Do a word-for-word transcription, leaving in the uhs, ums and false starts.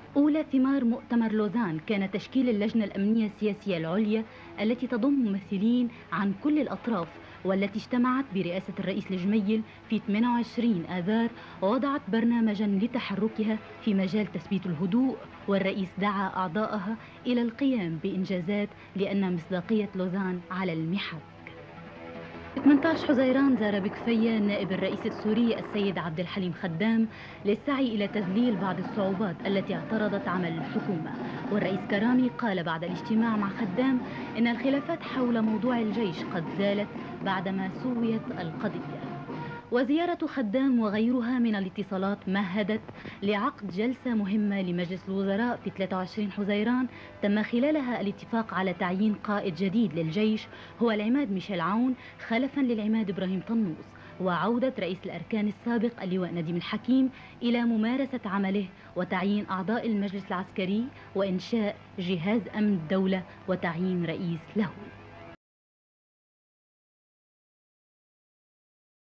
أولى ثمار مؤتمر لوزان كان تشكيل اللجنة الأمنية السياسية العليا التي تضم ممثلين عن كل الأطراف، والتي اجتمعت برئاسة الرئيس الجميل في ثمانية وعشرين آذار ووضعت برنامجا لتحركها في مجال تثبيت الهدوء. والرئيس دعا أعضائها إلى القيام بإنجازات لأن مصداقية لوزان على المحك. ثمانية عشر حزيران زار بكفية نائب الرئيس السوري السيد عبد الحليم خدام للسعي إلى تذليل بعض الصعوبات التي اعترضت عمل الحكومة. والرئيس كرامي قال بعد الاجتماع مع خدام إن الخلافات حول موضوع الجيش قد زالت بعدما سويت القضية. وزيارة خدام وغيرها من الاتصالات مهدت لعقد جلسة مهمة لمجلس الوزراء في ثلاثة وعشرين حزيران تم خلالها الاتفاق على تعيين قائد جديد للجيش هو العماد ميشيل عون خلفا للعماد إبراهيم طنوس، وعودة رئيس الأركان السابق اللواء نديم الحكيم إلى ممارسة عمله، وتعيين أعضاء المجلس العسكري، وإنشاء جهاز أمن الدولة وتعيين رئيس له.